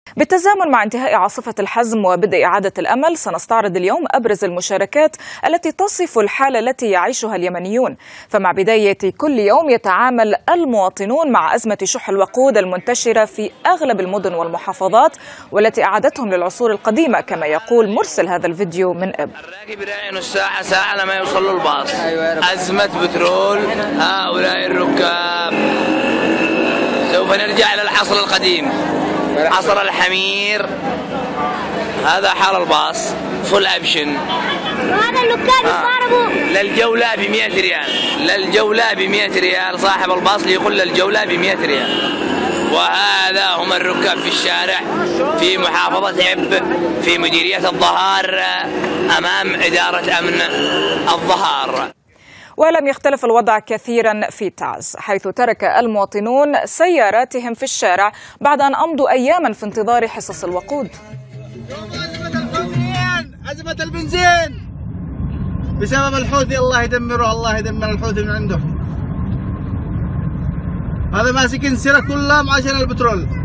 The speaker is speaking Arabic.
بالتزامن مع انتهاء عاصفة الحزم وبدء إعادة الأمل، سنستعرض اليوم أبرز المشاركات التي تصف الحالة التي يعيشها اليمنيون. فمع بداية كل يوم يتعامل المواطنون مع أزمة شح الوقود المنتشرة في أغلب المدن والمحافظات، والتي أعادتهم للعصور القديمة كما يقول مرسل هذا الفيديو من إب. الراكب يراعي نص ساعة ساعة لما يوصل له الباص. أزمة بترول، هؤلاء الركاب سوف نرجع إلى العصر القديم، عصر الحمير. هذا حال الباص فل أبشن، وهذا الركاب يضاربوا للجولة ب100 ريال، للجولة ب100 ريال. صاحب الباص يقول للجولة ب100 ريال. وهذا هم الركاب في الشارع في محافظة عب في مديرية الظهار أمام إدارة أمن الظهار. ولم يختلف الوضع كثيرا في تعز، حيث ترك المواطنون سياراتهم في الشارع بعد أن أمضوا أياما في انتظار حصص الوقود. أزمة البنزين بسبب الحوثي، الله يدمره، الله يدمر الحوثي من عنده. هذا ماسكين سيرة كلهم عشان البترول.